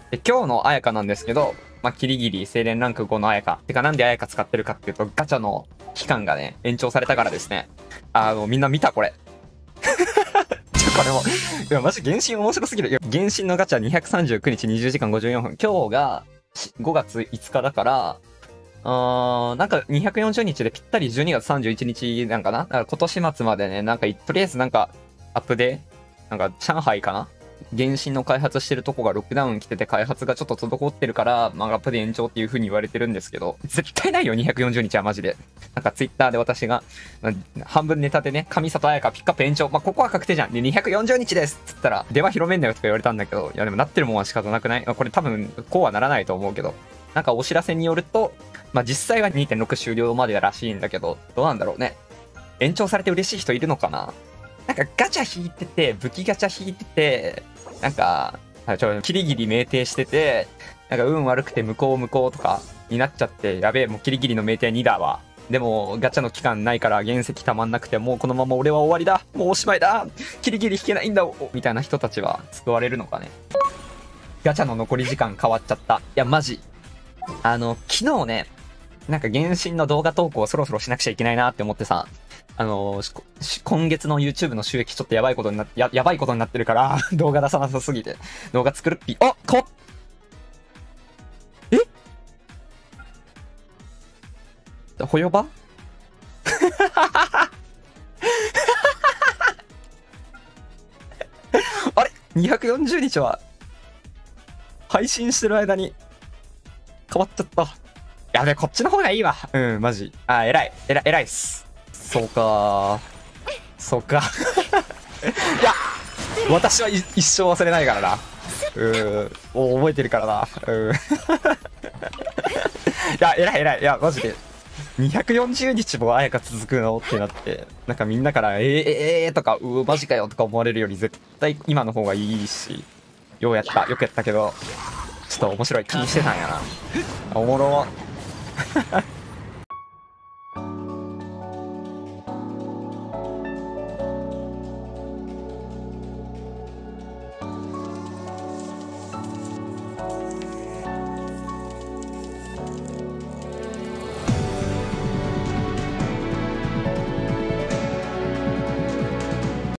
で、今日のあやかなんですけど、まあ、キリギリ、青年ランク5のあやか。てか、なんであやか使ってるかっていうと、ガチャの期間がね、延長されたからですね。みんな見たこれ。これも、いや、マジ原神面白すぎる。いや、原神のガチャ239日20時間54分。今日が5月5日だから、なんか240日でぴったり12月31日なんかな。だから今年末までね、なんかとりあえずなんかアップで、なんか上海かな、原神の開発してるとこがロックダウン来てて開発がちょっと滞ってるから、まあ、アップで延長っていう風に言われてるんですけど、絶対ないよ、240日はマジで。なんかツイッターで私が、まあ、半分ネタでね、上里彩香ピックアップ延長、まあ、ここは確定じゃん。で、240日ですっつったら、電話広めんなよとか言われたんだけど、いやでもなってるもんは仕方なくない？まあ、これ多分、こうはならないと思うけど、なんかお知らせによると、まあ、実際は2.6終了までらしいんだけど、どうなんだろうね。延長されて嬉しい人いるのかな？なんかガチャ引いてて、武器ガチャ引いてて、なんか、キリギリ酩酊してて、なんか運悪くて向こうとかになっちゃって、やべえ、もうキリギリの酩酊2だわ。でも、ガチャの期間ないから原石たまんなくて、もうこのまま俺は終わりだ。もうおしまいだ。キリギリ引けないんだ。みたいな人たちは救われるのかね。ガチャの残り時間変わっちゃった。いや、マジ。昨日ね、なんか原神の動画投稿をそろそろしなくちゃいけないなって思ってさ、今月の YouTube の収益ちょっとやばいことになってるから動画出さなさすぎて、動画作るっぴ、えほよばあれ ?240 日は、配信してる間に、変わっちゃった。やべ、こっちの方がいいわ。うん、マジ。偉いっす。そうかそうかいや、私は一生忘れないからな。もう覚えてるからな。いや、偉い。いや、マジで。240日もあやか続くのってなって、なんかみんなから、とか、マジかよとか思われるより絶対今の方がいいし、よくやったけど、ちょっと面白い気にしてたんやな。おもろ。